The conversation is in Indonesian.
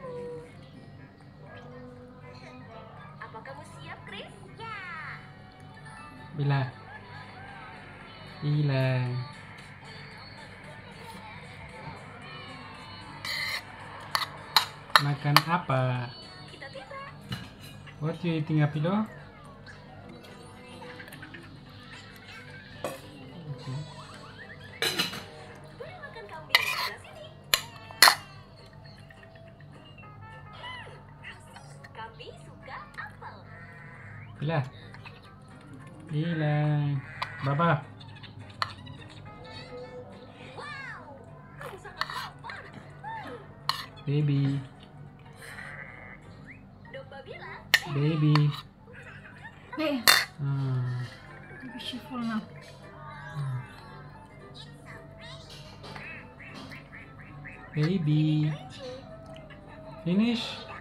kamu. Apa kamu siap, Chris? Ya. Bila. Makan apa? Kita tiba. What you eating, Apilo? Boleh makan kambing di sebelah sini. Kambing suka apel. Bila. Baba. Wow, kamu sangat lapar. Baby. Domba bilang, Baby. Hey, Ah. be cheerful now. Baby. Finish.